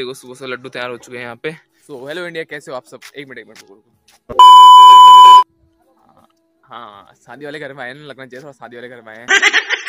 देखो सुबह से लड्डू तैयार हो चुके हैं यहाँ पे। सो हेलो इंडिया, कैसे हो आप सब? एक मिनट हाँ, शादी वाले घर में आए ना, लगना चाहिए थोड़ा शादी वाले घर में आए हैं।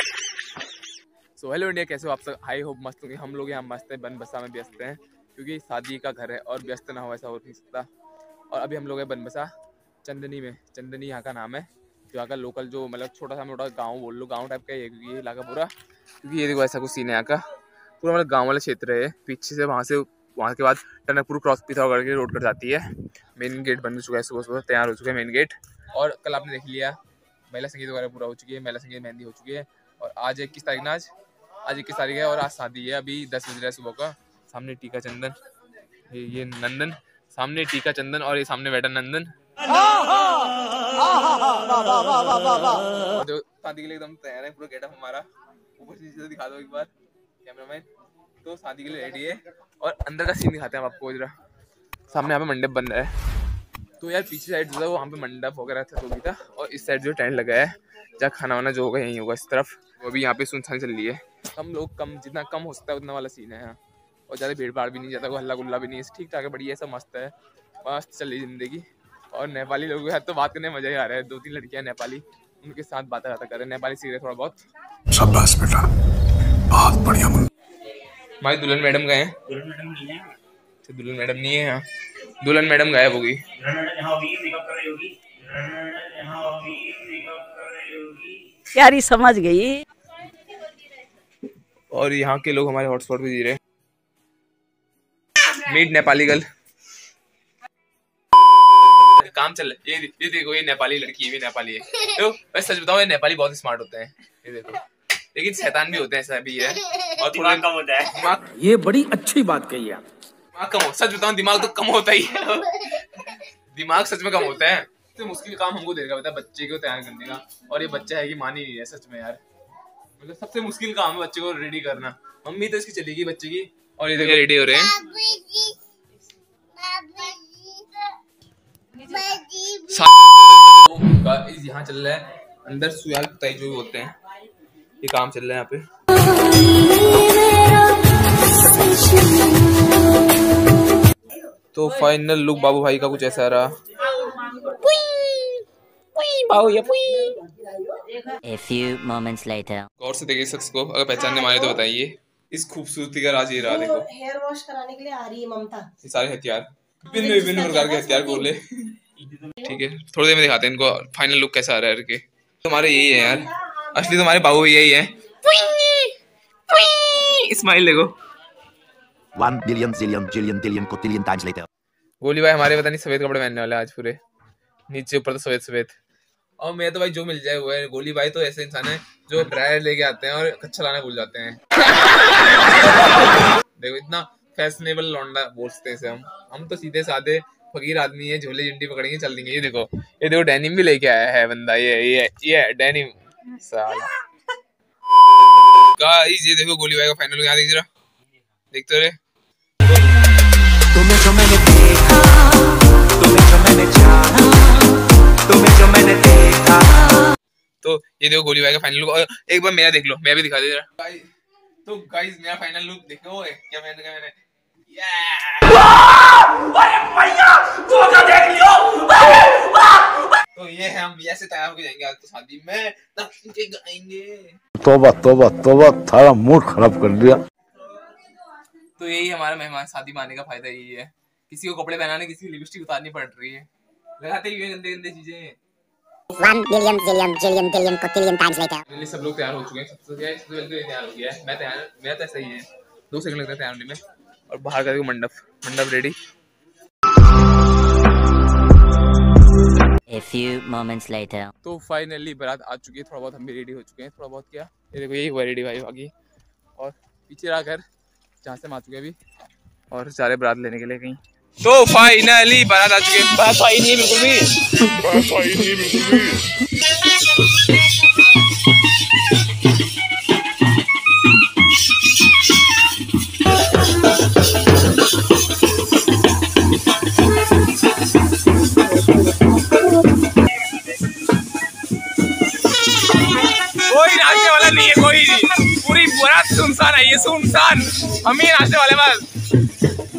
सो हेलो इंडिया, कैसे हो आप सब? आई होप मस्त होंगे। हम लोग यहाँ मस्त है, बनबसा में व्यस्त हैं क्योंकि शादी का घर है और व्यस्त ना हो ऐसा हो नहीं सकता। और अभी हम लोग हैं बनबसा चंदनी में। चंदनी यहाँ का नाम है, जो यहाँ का लोकल जो मतलब छोटा सा मोटा गाँव बोल लो, गाँव टाइप का है ये इलाका पूरा। क्योंकि ये देखो ऐसा कुछ सीन है यहाँ का, पूरा मतलब गाँव वाला क्षेत्र है। पीछे से वहाँ के बाद टनकपुर क्रॉस पिथौरागढ़ की रोड कट जाती है। मेन गेट बन चुका है, सुबह सुबह तैयार हो चुका है मेन गेट। और कल आपने देख लिया महिला संगीत वगैरह पूरा हो चुकी है, महिला संगीत मेहंदी हो चुकी है। और आज 21 तारीख ना, आज 21 तारीख है और आज शादी है। अभी 10 बज रहा है सुबह का। सामने टीका चंदन, ये नंदन, सामने टीका चंदन और ये सामने बैठा नंदन। शादी के लिए एकदम तैयार है, पूरा गेटअप हमारा। ऊपर से नीचे दिखा दो एक बार कैमरामैन। तो शादी के लिए रेडी है और अंदर का सीन दिखाते हैं हम आपको। जरा सामने यहाँ पे मंडप बन रहा है। तो यार पीछे साइड जो है वहाँ पे मंडप वगैरह था तो भी था, और इस साइड जो टेंट लगा है जहाँ खाना वाना जो होगा यहीं होगा इस तरफ। वो भी यहाँ पे सुनसान चल रही है। कम लोग, कम जितना कम हो सकता है उतना वाला सीन है यहाँ। और ज़्यादा भीड़ भाड़ भी नहीं, ज़्यादा कोई हल्ला गुल्ला भी नहीं है, ठीक ठाक है, बढ़िया है, सब मस्त है, मस्त चल रही जिंदगी। और नेपाली लोगों के साथ तो बात करने में मजा ही आ रहा है। 2-3 लड़कियाँ नेपाली, उनके साथ बातें कर रहे हैं, नेपाली सीख रहे थोड़ा बहुत। शाबाश बेटा, बहुत बढ़िया। हमारी दुल्हन मैडम गए हैं। दुल्हन मैडम नहीं है, दुल्हन मैडम नहीं है यहाँ, दुल्हन मैडम गायब होगी। यारी समझ गई। और यहाँ के लोग हमारे हॉटस्पॉट पे जी रहे हैं। मीट नेपाली गर्ल, काम चल रहा है। ये देखो, ये नेपाली लड़की, ये भी नेपाली है। तो वैसे सच बताओ, ये नेपाली बहुत स्मार्ट होते हैं, ये देखो, लेकिन शैतान भी होते हैं, ऐसा भी है। और थोड़ा कम होता है दिमाग। ये बड़ी अच्छी बात कही आप। दिमाग कम हो, सच बताऊं दिमाग तो कम होता ही है। दिमाग सच में कम होता है। तो मुश्किल काम हमको देगा बता, बच्चे को तैयार करने का। और ये बच्चा है कि मान ही नहीं है सच में यार, मतलब सबसे मुश्किल काम है बच्चे को रेडी करना। मम्मी तो इसकी चलेगी बच्चे की। और ये देखो रेडी हो रहे हैं। यहाँ चल रहा है अंदर सुयाल पुताई जो होते हैं, ये काम चल रहा है यहाँ पे। तो फाइनल लुक बाबू भाई का कुछ ऐसा रहा। A few moments later. गौर से देखिए शख्स को, अगर पहचानने मारे तो बताइए। इस खूबसूरती का राज ये रहा। देखो हेयर वॉश कराने के लिए आ रही है ममता। ये सारे हथियार, विभिन्न प्रकार के हथियार बोले। ठीक है, थोड़ी देर में दिखाते हैं इनको फाइनल लुक कैसा आ रहा है इनके। तुम्हारे यही है यार, असली तुम्हारे बाबू यही है। स्माइल देखो। 1 billion zillion trillion billion quadrillion times later. गोली भाई हमारे पता नहीं सफेद कपड़े पहनने वाले आज पूरे, नीचे ऊपर तो सफेद सफेद। और मैं तो भाई जो मिल जाए वो है। गोली भाई तो ऐसे इंसान है जो ड्रायर लेके आते हैं और कच्चा लाना भूल जाते हैं। देखो इतना फैशनेबल लौंडा बोलते हैं हम तो सीधे साधे फकीर आदमी है, झोले झुंडी पकड़ेंगे चल देंगे। ये देखो डेनिम भी लेके आया है बंदा, ये डेनिम साला। गाइस ये देखो गोली भाई का फाइनल, यहाँ देख जरा, देखते रहे। तुम्हें जो मैंने देखा, तुम्हें जो मैंने जाना, तुम्हें जो मैंने देखा। तो ये देखो गोली भाई का फाइनल लुक। और एक बार मेरा देख लो, मैं भी दिखा दे जरा। तो गाइस मेरा फाइनल लुक देखो, क्या मैंने तो ये है, हम ऐसे तैयार होके जाएंगे आज तो शादी में, तब गाएंगे। तौबा तौबा तौबा, थारा मूड खराब कर दिया। तो यही हमारा मेहमान शादी में आने का फायदा यही है। किसी को कपड़े पहनाने, किसी की लिपस्टिक उतारनी पड़ रही है, लगाते ही गंदे गंदे चीजें। 1 billion zillion trillion billion quadrillion times later. सब लोग तैयार हो चुके हैं। सबसे पहले तैयार हो गया है, मैं तो ऐसा ही है। 2 सेकंड लगता है तैयार होने में। और बाहर का देखो मंडप ready. A few moments later. तो फाइनली बारात आ चुकी है, थोड़ा बहुत हम भी रेडी हो चुके हैं, थोड़ा बहुत क्या, ये देखो यही हुआ रेडी भाई बाकी। और पीछे रहा घर जहाँ से हम आ चुके हैं अभी, और सारे बारात लेने के लिए कहीं। तो फाइनली बारात आ चुकी है। बारात आई नहीं है बिल्कुल भी, बारात आई नहीं है बिल्कुल भी। कोई नाचने वाला नहीं है, कोई नहीं, पूरी बारात सुनसान है, ये सुनसान। हम ही नाचने वाले बस।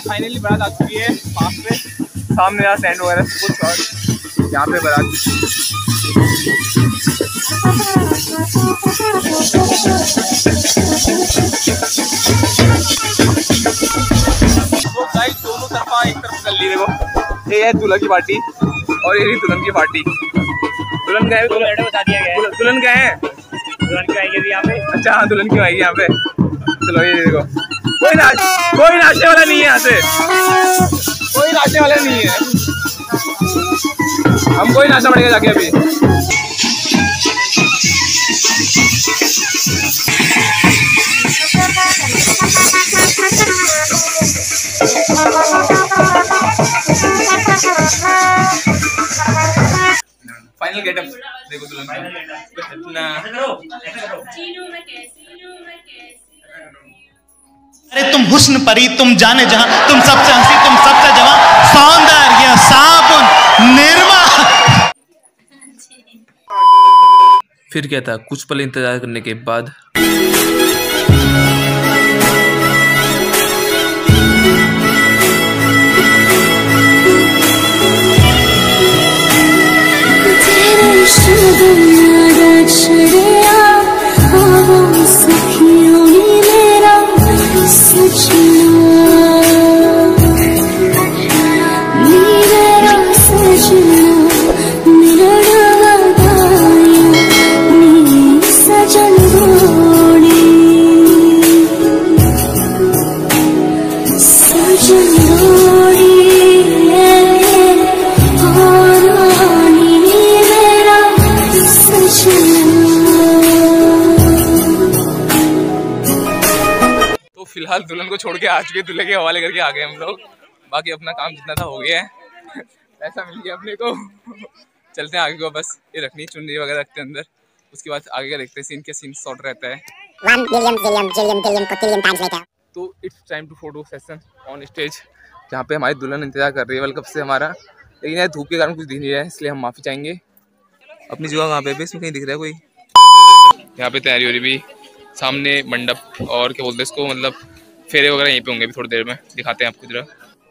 फाइनली बारात आ चुकी है पास में, सामने यहाँ टेंट वगैरह सब कुछ, और यहाँ पे बारात। तो गाइस दोनों तरफा एक तरफ चल रही, देखो ये है दूल्हा की पार्टी और ये दुल्हन की पार्टी। दुल्हन गए, बता दिया गया, दुल्हन गए हैं, दुल्हन की आएगी यहाँ पे। अच्छा हाँ, दुल्हन की आएगी यहाँ पे। चलो ये देखो, कोई नाचने वाला नहीं है यहाँ से, कोई नाचने वाला नहीं है, हमको ही नाचना पड़ेगा जाके अभी। फाइनल गेटअप देखो दुल्हन का। अरे तुम हुस्न परी, तुम जाने जहां, तुम सबसे हंसी, तुम सबसे जवां, सौंदर्य साबुन निर्मा। फिर क्या था, कुछ पल इंतजार करने के बाद फिलहाल दुल्हन को छोड़ के आ चुके, दूल्हे के हवाले करके आ गए हम लोग। बाकी अपना काम जितना था हो गया है, पैसा मिल गया अपने को। चलते हैं आगे को, बस ये रखनी चुनरी वगैरह रखते हैं अंदर, उसके बाद आगे का देखते हैं सीन, क्या सीन शॉट रहता है। 1 billion zillion jillion billion quadrillion times later. तो it's time to photo session on stage, जहाँ पे हमारी दुल्हन इंतजार कर रही है वर्ल्ड कप से हमारा, लेकिन यार धूप के कारण कुछ दिख नहीं रहा है, इसलिए हम माफी चाहेंगे। अपनी जगह कहाँ पे, इसमें कहीं दिख रहा है कोई? यहाँ पे तैयारी हो रही भी, सामने मंडप और क्या बोलते हैं इसको, मतलब फेरे वगैरह यहीं पे होंगे, भी थोड़ी देर में दिखाते हैं आपको जरा।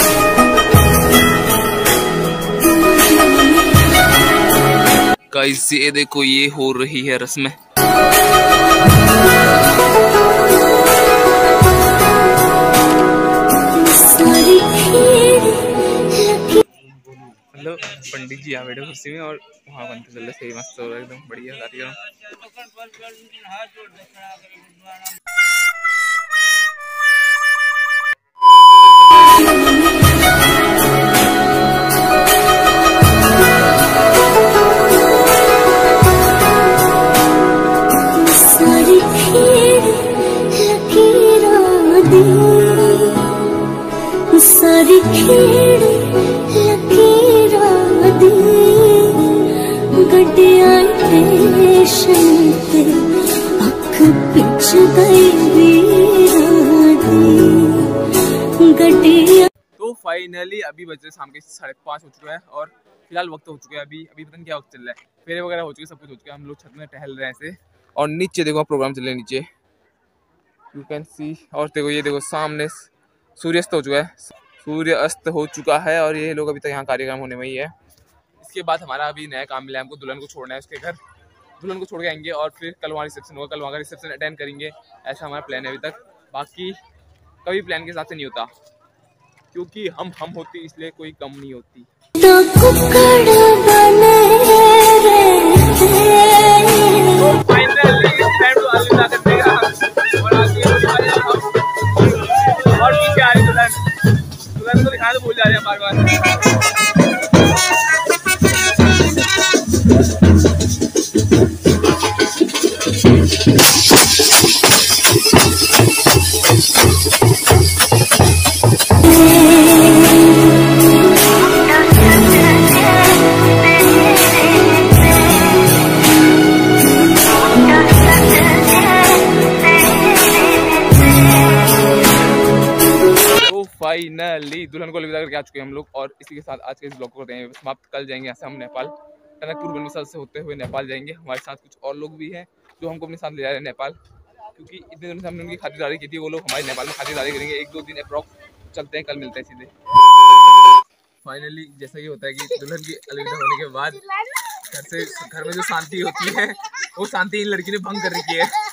गाइस ये देखो, ये हो रही है रस्में। मतलब पंडित जी यहाँ बैठे कुर्सी में और वहाँ बनते चल रहे, सही मस्त हो रहा है, एकदम बढ़िया कार्यक्रम। सारी खेड़ लकीरा दी गड्डिया रेशम ते अख पिछ गई गड्डिया। तो फाइनली अभी बज रहे शाम के 5:30 हो चुका है और फिलहाल वक्त हो चुका है अभी पता नहीं क्या वक्त चल रहा है, फेरे वगैरह हो चुके, सब कुछ हो चुका है। हम लोग छत में टहल रहे हैं ऐसे, और नीचे देखो प्रोग्राम चल रहा है नीचे, यू कैन सी। और देखो ये देखो सामने सूर्यास्त हो चुका है, सूर्य अस्त हो चुका है, और ये लोग अभी तक यहाँ कार्यक्रम होने में ही है। इसके बाद हमारा अभी नया काम मिला है, हमको दुल्हन को छोड़ना है उसके घर, दुल्हन को छोड़ के आएंगे और फिर कल वहाँ रिसेप्शन होगा, कल वहाँ का रिसेप्शन अटेंड करेंगे, ऐसा हमारा प्लान है अभी तक। बाकी कभी प्लान के हिसाब से नहीं होता, क्योंकि हम होती इसलिए कोई कम नहीं होती। और पीछे आ रही दुल्हन को दिखाना तो भूल जा रहे हैं बार बार। फाइनली दुल्हन को अलविदा करके आ चुके हैं हम लोग, और इसी के साथ आज के इस ब्लॉग को करते हैं समाप्त। कल जाएंगे यहाँ से हम नेपाल, टनकपुर बनविसल से होते हुए नेपाल जाएंगे। हमारे साथ कुछ और लोग भी हैं जो हमको अपने साथ ले जा रहे हैं नेपाल, क्योंकि इतने दिनों से हमने उनकी खातिरदारी की थी, वो लोग हमारे नेपाल में खातिरदारी करेंगे 1-2 दिन अप्रॉक्स चलते हैं, कल मिलते हैं सीधे। फाइनली जैसा कि होता है कि दुल्हन की अलविदा होने के बाद घर में जो शांति होती है वो शांति इन लड़की ने भंग कर रखी है।